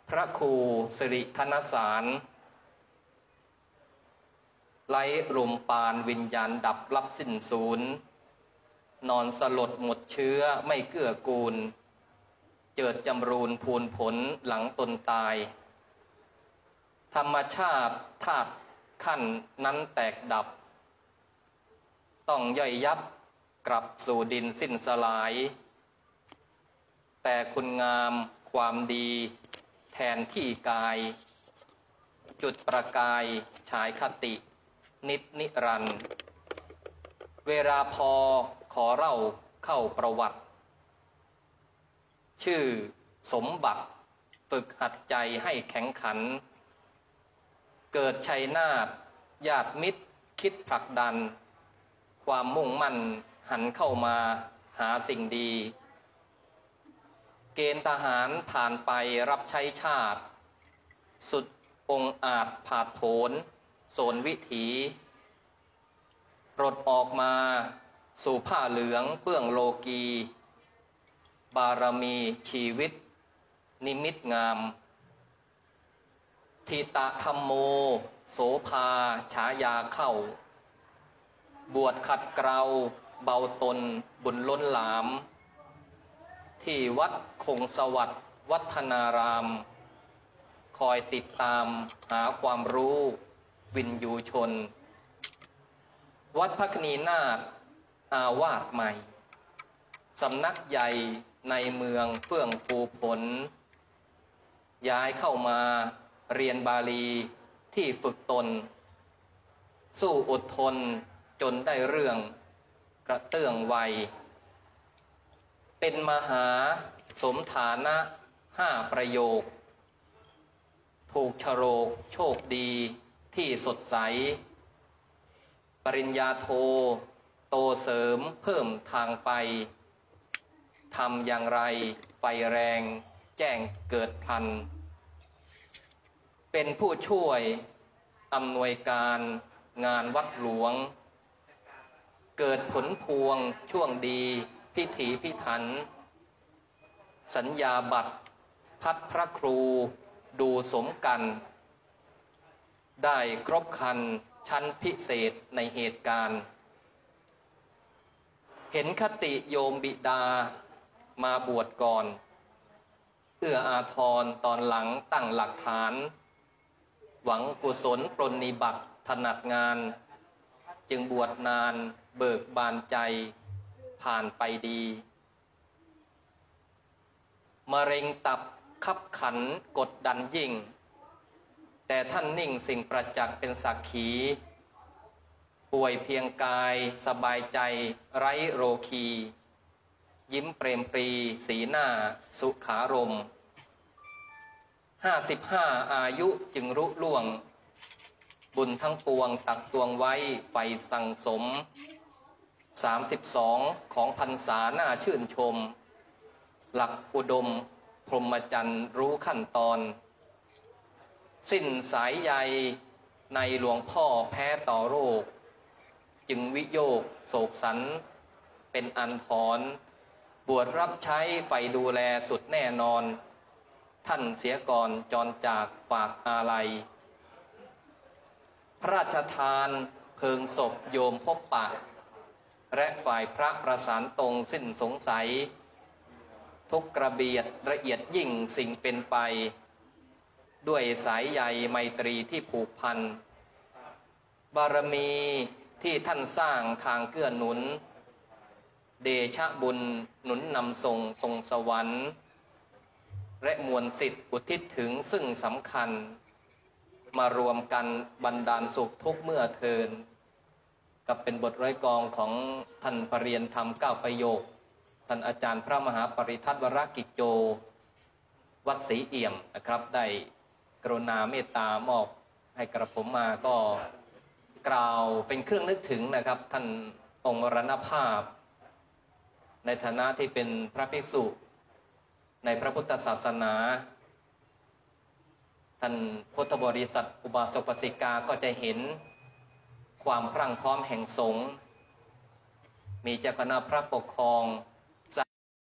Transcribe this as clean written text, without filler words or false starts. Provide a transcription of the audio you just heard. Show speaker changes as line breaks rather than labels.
พระครูสิริธนสารไร้ลมปานวิญญาณดับลับสิ้นสูญนอนสลดหมดเชื้อไม่เกื้อกูลเจิดจำรูนพูนผลหลังตนตายธรรมชาติธาตุขั้นนั้นแตกดับต้องย่อยยับกลับสู่ดินสิ้นสลายแต่คุณงามความดีแทนที่กายจุดประกายฉายคตินิจนิรันดร์เวลาพอขอเล่าเข้าประวัติชื่อสมบัติฝึกหัดใจให้แข็งขันเกิดชัยนาทญาติมิตรคิดผลักดันความมุ่งมั่นหันเข้ามาหาสิ่งดีเกณฑ์ทหารผ่านไปรับใช้ชาติสุดองอาจผาดโผนโสนวิถีปลดออกมาสู่ผ้าเหลืองเปื้องโลกีบารมีชีวิตนิมิตงามทิตะธัมโมโสภาฉายาเข้าบวชขัดเกลาเบาตนบุญล้นหลามที่วัดคงสวัสดิ์วัฒนารามคอยติดตามหาความรู้วินยูชนวัดพระคณีนาถอาวาสใหม่สำนักใหญ่ในเมืองเฟื่องฟูผลย้ายเข้ามาเรียนบาลีที่ฝึกตนสู้อดทนจนได้เรื่องกระเตื้องวัยเป็นมหาสมฐานะ5 ประโยคถูกฉโรกโชคดีที่สดใสปริญญาโทโตเสริมเพิ่มทางไปทำอย่างไรไฟแรงแจ้งเกิดพลันเป็นผู้ช่วยอำนวยการงานวัดหลวงเกิดผลพวงช่วงดีพิถีพิถันสัญญาบัตรพัดพระครูดูสมกันได้ครบครันชั้นพิเศษในเหตุการณ์เห็นคติโยมบิดามาบวชก่อนเอื้ออาทรตอนหลังตั้งหลักฐานหวังกุศลปรนนิบัติถนัดงานจึงบวชนานเบิกบานใจผ่านไปดีมะเร็งตับคับขันกดดันยิ่งแต่ท่านนิ่งสิ่งประจักษ์เป็นสักขีป่วยเพียงกายสบายใจไร้โรคียิ้มเปรมปรีสีหน้าสุขารม55 อายุจึงรุ่ล่วงบุญทั้งปวงตักตวงไว้ไฟสั่งสม32ของพรรษาหน้าชื่นชมหลักอุดมพรหมจรรย์รู้ขั้นตอนสิ้นสายใยในหลวงพ่อแพ้ต่อโรคจึงวิโยคโศกสันเป็นอันถอนบวชรับใช้ไฟดูแลสุดแน่นอนท่านเสียก่อนจรจากฝากอาลัยพระราชทานเพลิงศพโยมพบปะและฝ่ายพระประสานตรงสิ้นสงสัยทุกกระเบียดละเอียดยิ่งสิ่งเป็นไปด้วยสายใยไมตรีที่ผูกพันบารมีที่ท่านสร้างทางเกื้อหนุนเดชะบุญหนุนนำส่งตรงสวรรค์และมวลสิทธิ์อุทิศถึงซึ่งสำคัญมารวมกันบันดาลสุขทุกเมื่อเทินกับเป็นบทร้อยกองของท่านปรริยนธรรม9 ประโยคท่านอาจารย์พระมหาปริทัตวรกิจโจวัดศรีเอี่ยมนะครับได้กรุณาเมตตามอบให้กระผมมาก็กล่าวเป็นเครื่องนึกถึงนะครับท่านองค์มรณภาพในฐานะที่เป็นพระภิกษุในพระพุทธศาสนาท่านพุทธบริษัทอุบาสกอุบาสิกาก็จะเห็นความพรั่งพร้อมแห่งสงฆ์มีเจ้าคณะพระปกครอง